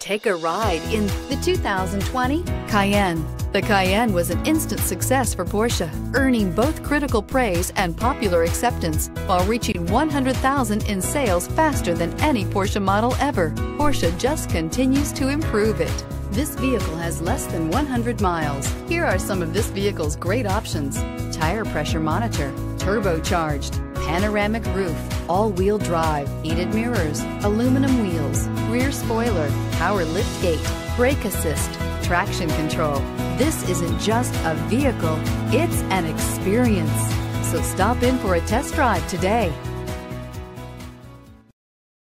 Take a ride in the 2020 Cayenne. The Cayenne was an instant success for Porsche, earning both critical praise and popular acceptance while reaching 100,000 in sales faster than any Porsche model ever. Porsche just continues to improve it. This vehicle has less than 100 miles. Here are some of this vehicle's great options: tire pressure monitor, turbocharged, panoramic roof, all-wheel drive, heated mirrors, aluminum wheels, rear spoiler, power lift gate, brake assist, traction control. This isn't just a vehicle, it's an experience. So stop in for a test drive today.